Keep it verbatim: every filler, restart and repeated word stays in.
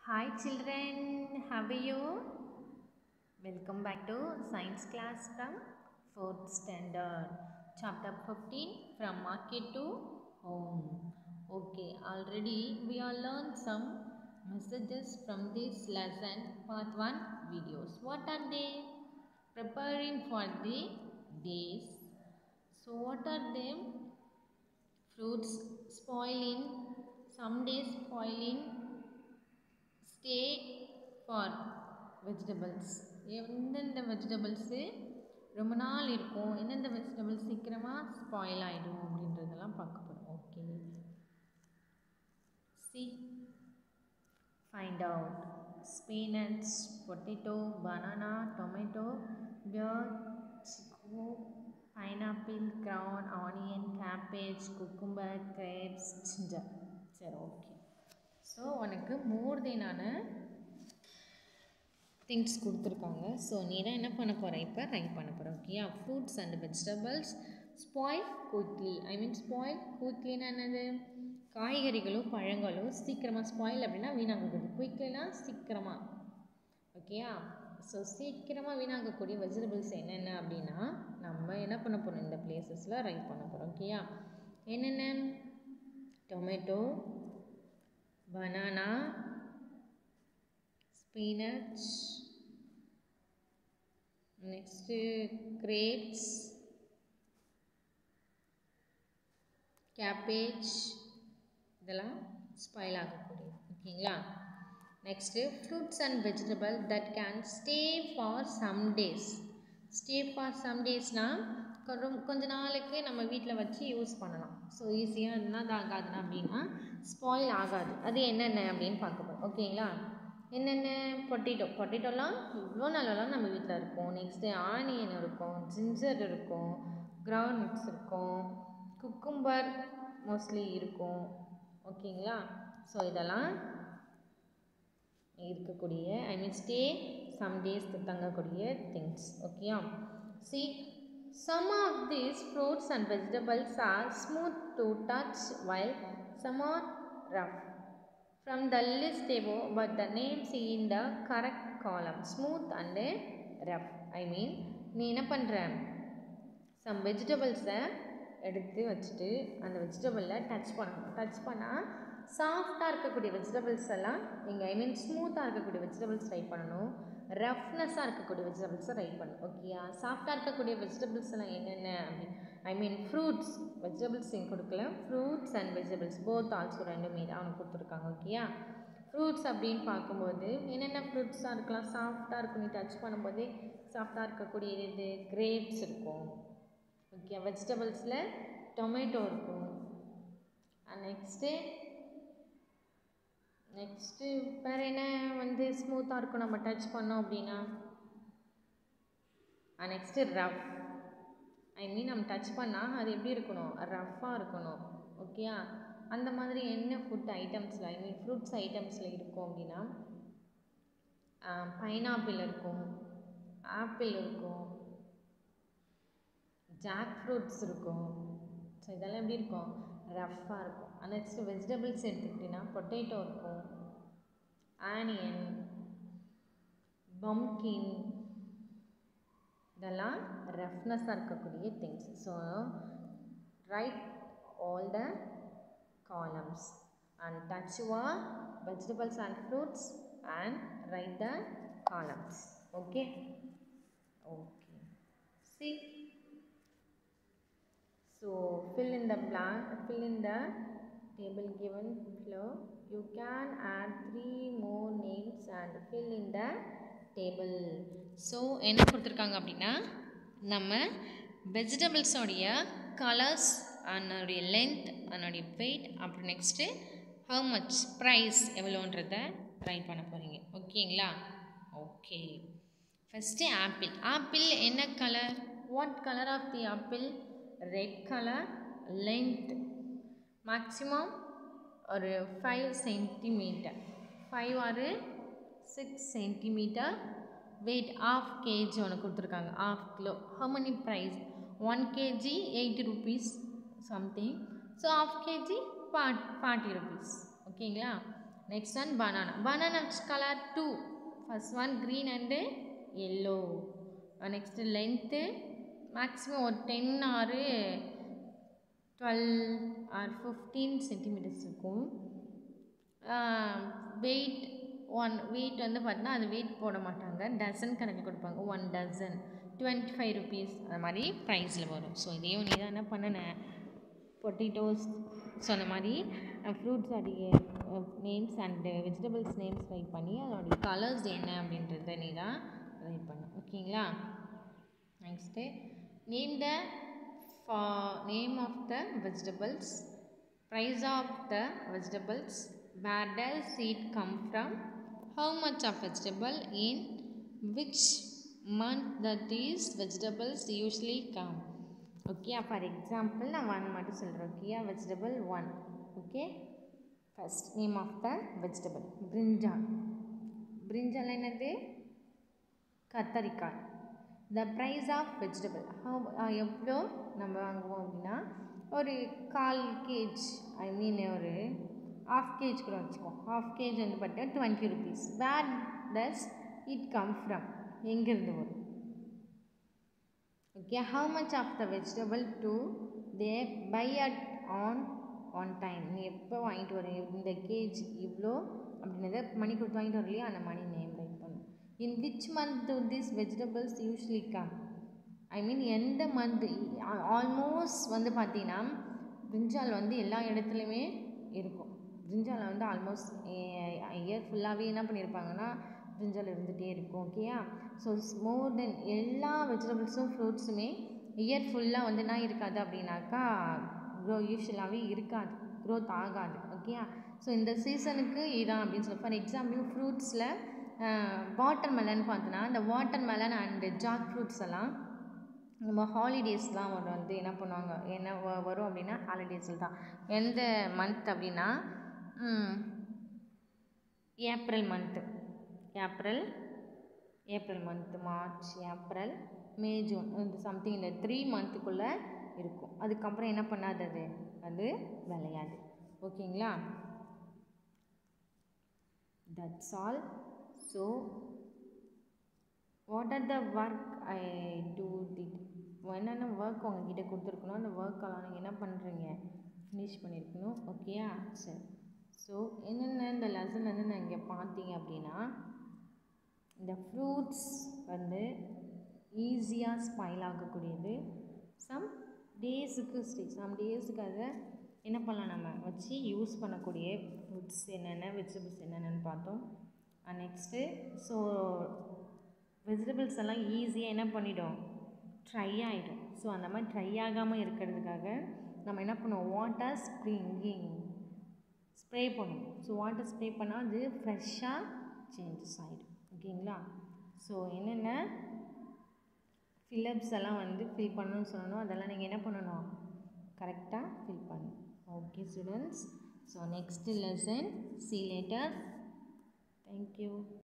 Hi children, how are you? Welcome back to science class from fourth standard, chapter fifteen, from market to home. Okay, already we have learned some messages from this lesson part one videos. What are they? Preparing for the days. So what are them? Fruits spoiling, some days spoiling, stay for vegetables. எந்தெந்த vegetables ரொம்ப நாள் இருக்கும், எந்தெந்த vegetables சீக்கிரமாக spoil ஆகிடும் அப்படின்றதெல்லாம் பார்க்க போகிறோம். Okay, see find out spinach, potato, banana, tomato, pear, chikoo, pineapple, crown, onion, cabbage, cucumber, grapes, ginger. சரி, ஓகே. ஸோ உனக்கு மோர் தெனான திங்ஸ் கொடுத்துருக்காங்க. ஸோ நீ தான் என்ன பண்ண போகிற, இப்போ ரைட் பண்ண போகிற. ஓகேயா? Fruits and vegetables spoil quickly. I mean spoil குயிக்லின்னா என்னது? காய்கறிகளோ பழங்களோ சீக்கிரமாக ஸ்பாயில் அப்படின்னா வீணாகக்கூடாது. குயிக்லினா சீக்கிரமாக. ஓகேயா? ஸோ சீக்கிரமாக வீணாகக்கூடிய வெஜிடபிள்ஸ் என்னென்ன அப்படின்னா நம்ம என்ன பண்ண போகிறோம், இந்த பிளேசஸில் ரைட் பண்ண போகிறோம். ஓகேயா? என்னென்ன? Tomato, banana, spinach, next grapes, cabbage, இதெல்லாம் ஸ்பாயில் ஆகக்கூடியது. ஓகேங்களா? Next fruits and vegetable that can stay for some days. Stay for some டேஸ்னால் கொஞ்ச நாளைக்கு நம்ம வீட்டில் வச்சு யூஸ் பண்ணலாம். ஸோ ஈஸியாக இருந்தால் அது ஆகாதுன்னா அப்படின்னா ஸ்பாயில் ஆகாது. அது என்னென்ன அப்படின்னு பார்க்க போகிறோம். ஓகேங்களா? என்னென்ன? பொட்டேட்டோ. பொட்டேட்டோலாம் இவ்வளோ நாளெல்லாம் நம்ம வீட்டில் இருக்கும். நெக்ஸ்ட்டு ஆனியன் இருக்கும், ஜிஞ்சர் இருக்கும், கிரவுண்ட்ஸ் இருக்கும், குக்கும்பர் மோஸ்ட்லி இருக்கும். ஓகேங்களா? ஸோ இதெல்லாம் இருக்கக்கூடிய I mean stay some days தங்கக்கூடிய திங்ஸ். ஓகேயா? See some of these fruits and vegetables are smooth to touch while some are rough. From the list above, but the names in the correct column. Smooth and rough. I mean, நீ என்ன பண்ணுற, some வெஜிடபிள்ஸை எடுத்து வச்சுட்டு அந்த வெஜிடபிளில் touch பண்ணணும். Touch பண்ணால் சாஃப்டாக இருக்கக்கூடிய வெஜிடபிள்ஸ் எல்லாம் நீங்கள் ஐ மீன் ஸ்மூத்தாக இருக்கக்கூடிய வெஜிடபிள்ஸ் ரைட் பண்ணணும். ரஃப்னஸாக இருக்கக்கூடிய வெஜிடபிள்ஸை ரைட் பண்ணணும். ஓகேயா? சாஃப்டாக இருக்கக்கூடிய வெஜிடபிள்ஸ் எல்லாம் என்னென்ன அப்படின்னு ஐ மீன் ஃப்ரூட்ஸ், வெஜிடபிள்ஸ் இங்கே கொடுக்கல, fruits and vegetables both also ரெண்டுமே தான் அவனுக்கு கொடுத்துருக்காங்க. ஓகேயா? ஃப்ரூட்ஸ் அப்படின்னு பார்க்கும்போது என்னென்ன ஃப்ரூட்ஸாக இருக்கலாம், சாஃப்டாக இருக்கும், நீ டச் பண்ணும்போதே சாஃப்டாக இருக்கக்கூடிய இது கிரேப்ஸ் இருக்கும். ஓகே, வெஜிடபிள்ஸில் டொமேட்டோ இருக்கும். நெக்ஸ்ட்டு நெக்ஸ்ட்டு வேறு என்ன வந்து ஸ்மூத்தாக இருக்கும் நம்ம டச் பண்ணோம் அப்படின்னா? Next rough. ஐ மீன் நம்ம டச் பண்ணால் அது எப்படி இருக்கணும், ரஃப்பாக இருக்கணும். ஓகேயா? அந்த மாதிரி என்ன ஃபுட் ஐட்டம்ஸில் ஐ மீன் ஃப்ரூட்ஸ் ஐட்டம்ஸில் இருக்கும் அப்படின்னா பைனாப்பிள் இருக்கும், ஆப்பிள் இருக்கும், ஜாக் ஃப்ரூட்ஸ் இருக்கும். ஸோ இதெல்லாம் எப்படி இருக்கும், ரஃப்பாக இருக்கும். நெக்ஸ்ட்டு வெஜிடபிள்ஸ் எடுத்துக்கிட்டிங்கன்னா பொட்டேட்டோ இருக்கும், ஆனியன், பம்கின், இதெல்லாம் ரஃப்னஸாக இருக்கக்கூடிய things. So write all the columns and touch your vegetables and fruits and write the columns. Okay okay see so fill in the blank, fill in the table given below. You can add three more names and fill in the table. so என்ன கொடுத்துருக்காங்க அப்படின்னா நம்ம வெஜிடபிள்ஸோடைய colours, அதனுடைய length, அதனுடைய weight, அப்புறம் next how much price எவ்வளோன்றதை write பண்ண போகிறீங்க. ஓகேங்களா? Okay, first apple. ஆப்பிள் என்ன colour? What colour of the apple? Red colour. Length maximum ஒரு ஃபைவ் சென்டிமீட்டர், ஃபைவ் ஆறு six centimetre. Weight half KG ஒன்று கொடுத்துருக்காங்க, half kilo. How money price? One KG eighty rupees something. So half KG forty rupees. ஓகேங்களா? Next one banana. Banana which color? Two. First one green and yellow. Uh, next length maximum or ten or twelve or fifteen centimeters இருக்கும். Weight one weight வந்து பார்த்தீங்கன்னா அது weight போட மாட்டாங்க, dozen கணக்கு கொடுப்பாங்க. One dozen twenty five rupees அந்த மாதிரி ப்ரைஸில் வரும். ஸோ இதையும் நீ தான் என்ன பண்ணினேன், பொட்டேட்டோஸ் ஸோ அந்த மாதிரி ஃப்ரூட்ஸ் அடைய names and vegetables names write பண்ணி அதோடைய கலர்ஸ் என்ன அப்படின்றத நீ தான் ரைட் பண்ண. ஓகேங்களா? Next name the name of the vegetables, price of the vegetables, where does it come from, how much of vegetable, in which month that these vegetables usually come. Okay, for example நான் one மட்டும் சொல்கிறேன். Okay, vegetable one. Okay, first name of the vegetable brinjal. brinjal என்னது? கத்தரிக்காய். the price of vegetable, how எவ்வளோ நம்ம வாங்குவோம் அப்படின்னா ஒரு கால் கேஜ் ஐ மீன் ஒரு ஹாஃப் கேஜ் கூட வச்சுக்கோ. ஹாஃப் கேஜ் வந்து பார்த்தீங்கன்னா twenty rupees. Where does it come from, எங்கேருந்து வரும்? Okay, how much of the vegetable do they buy at on on time, நீ எப்போ வாங்கிட்டு வர இந்த கேஜ் இவ்வளோ அப்படின்றத மணி கொடுத்து வாங்கிட்டு வரலையா, அந்த மணி நேம் ரைட் பண்ணும். In which month do this vegetables usually come, I mean எந்த மந்த். ஆல்மோஸ்ட் வந்து பார்த்தீங்கன்னா பிரிஞ்சால் வந்து எல்லா இடத்துலையுமே இருக்கும். பிரிஞ்சால் வந்து ஆல்மோஸ்ட் இயர் ஃபுல்லாகவே என்ன பண்ணியிருப்பாங்கன்னா பிரிஞ்சால் இருந்துகிட்டே இருக்கும். ஓகேயா? ஸோ மோர் தென் எல்லா வெஜிடபிள்ஸும் ஃப்ரூட்ஸுமே இயர் ஃபுல்லாக வந்து என்ன இருக்காது அப்படின்னாக்கா க்ரோ யூஸ்வலாகவே இருக்காது, க்ரோத் ஆகாது. ஓகேயா? ஸோ இந்த சீசனுக்கு இதான் அப்படின்னு சொல்லி. ஃபார் எக்ஸாம்பிள் ஃப்ரூட்ஸில் வாட்டர் மெலன் பார்த்தோன்னா இந்த watermelon and jack fruits எல்லாம் நம்ம ஹாலிடேஸ்லாம் ஒரு வந்து என்ன பண்ணுவாங்க, என்ன வரும் அப்படின்னா ஹாலிடேஸில் தான். எந்த மந்த் அப்படின்னா April month, April April month March April May June இந்த சம்திங் இந்த த்ரீ மந்த்துக்குள்ளே இருக்கும். அதுக்கப்புறம் என்ன பண்ணாது, அது அது விளையாது. ஓகேங்களா? That's all. So what are the work I do did, என்னென்ன ஒர்க் உங்ககிட்ட கொடுத்துருக்கணும் அந்த ஒர்க்கெல்லாம் நீங்கள் என்ன பண்ணுறீங்க, ஃபினிஷ் பண்ணியிருக்கணும். ஓகேயா? சரி. ஸோ என்னென்ன இந்த லெசன் வந்து நான் இங்கே பார்த்தீங்க அப்படின்னா இந்த ஃப்ரூட்ஸ் வந்து ஈஸியாக ஸ்பாயில் ஆகக்கூடியது. சம் டேஸுக்கு ஸ்டே சம் டேஸுக்கு அதை என்ன பண்ணலாம், நம்ம வச்சு யூஸ் பண்ணக்கூடிய ஃப்ரூட்ஸ் என்னென்ன, வெஜிடபிள்ஸ் என்னென்னு பார்த்தோம். நெக்ஸ்ட்டு ஸோ வெஜிடபிள்ஸ் எல்லாம் ஈஸியாக என்ன பண்ணிடும், ட்ரை ஆகிடும். ஸோ அந்த மாதிரி ட்ரை ஆகாமல் இருக்கிறதுக்காக நம்ம என்ன பண்ணுவோம், வாட்டர் ஸ்ப்ரிங்கிங் ஸ்ப்ரே பண்ணுவோம். ஸோ வாட்டர் ஸ்ப்ரே பண்ணால் அது ஃப்ரெஷ்ஷாக சேஞ்சஸ் ஆகிடும். ஓகேங்களா? ஸோ என்னென்ன ஃபில்லப்ஸ் எல்லாம் வந்து ஃபில் பண்ணணும்னு சொல்லணும், அதெல்லாம் நீங்கள் என்ன பண்ணணும், கரெக்டாக ஃபில் பண்ணணும். Okay students, so next lesson see you later. Thank you.